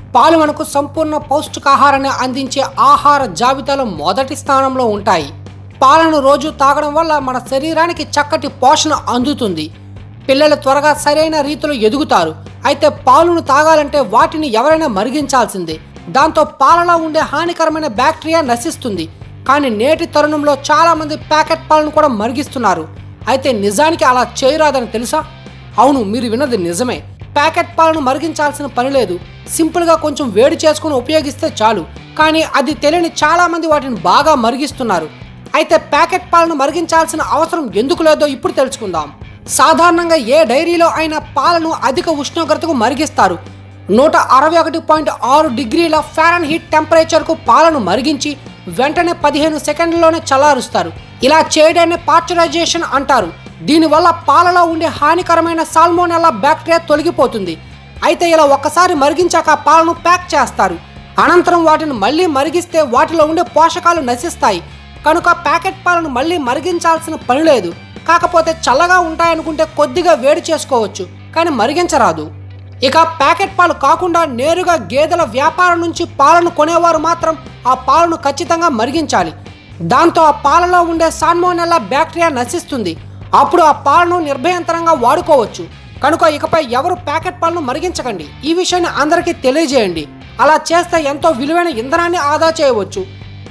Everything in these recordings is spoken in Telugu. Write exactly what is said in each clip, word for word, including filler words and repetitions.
పాలు మనకు సంపూర్ణ పౌష్టికాహారాన్ని అందించే ఆహార జాబితాలో మొదటి స్థానంలో ఉంటాయి. పాలను రోజు తాగడం వల్ల మన శరీరానికి చక్కటి పోషణ అందుతుంది. పిల్లలు త్వరగా సరైన రీతిలో ఎదుగుతారు. అయితే పాలను తాగాలంటే వాటిని ఎవరైనా మరిగించాల్సిందే. దాంతో పాలలో ఉండే హానికరమైన బ్యాక్టీరియా నశిస్తుంది. కానీ నేటి తరుణంలో చాలామంది ప్యాకెట్ పాలను కూడా మరిగిస్తున్నారు. అయితే నిజానికి అలా చేయరాదని తెలుసా? అవును, మీరు విన్నది నిజమే. ప్యాకెట్ పాలను మరిగించాల్సిన పని లేదు. సింపుల్గా కొంచెం వేడి చేసుకుని ఉపయోగిస్తే చాలు. కానీ అది తెలియని చాలామంది వాటిని బాగా మరిగిస్తున్నారు. అయితే ప్యాకెట్ పాలను మరిగించాల్సిన అవసరం ఎందుకు లేదో ఇప్పుడు తెలుసుకుందాం. సాధారణంగా ఏ డైరీలో అయినా పాలను అధిక ఉష్ణోగ్రతకు మరిగిస్తారు. నూట అరవై ఒకటి పాయింట్ ఆరు డిగ్రీల ఫారెన్హీట్ టెంపరేచర్కు పాలను మరిగించి వెంటనే పదిహేను సెకండ్లలోనే చల్లారుస్తారు. ఇలా చేయడాన్ని పాశ్చరైజేషన్ అంటారు. దీనివల్ల పాలలో ఉండే హానికరమైన సాల్మోనెల్లా బ్యాక్టీరియా తొలగిపోతుంది. అయితే ఇలా ఒక్కసారి మరిగించాక పాలను ప్యాక్ చేస్తారు. అనంతరం వాటిని మళ్ళీ మరిగిస్తే వాటిలో ఉండే పోషకాలు నశిస్తాయి. కనుక ప్యాకెట్ పాలను మళ్ళీ మరిగించాల్సిన పని లేదు. కాకపోతే చల్లగా ఉంటాయనుకుంటే కొద్దిగా వేడి చేసుకోవచ్చు, కానీ మరిగించరాదు. ఇక ప్యాకెట్ పాలు కాకుండా నేరుగా గేదెల వ్యాపారం నుంచి పాలను కొనేవారు మాత్రం ఆ పాలను ఖచ్చితంగా మరిగించాలి. దాంతో ఆ పాలలో ఉండే సాల్మోనెల్లా బ్యాక్టీరియా నశిస్తుంది. అప్పుడు ఆ పాలను నిర్భయంతరంగా వాడుకోవచ్చు. కనుక ఇకపై ఎవరు ప్యాకెట్ పాలను మరిగించకండి. ఈ విషయాన్ని అందరికీ తెలియజేయండి. అలా చేస్తే ఎంతో విలువైన ఇంధనాన్ని ఆదా చేయవచ్చు.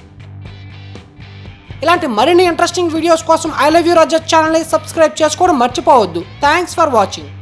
ఇలాంటి మరిన్ని ఇంట్రెస్టింగ్ వీడియోస్ కోసం ఐ లవ్ యూ రజత్ ఛానల్ని సబ్స్క్రైబ్ చేసుకోవడం మర్చిపోవద్దు. Thanks for watching.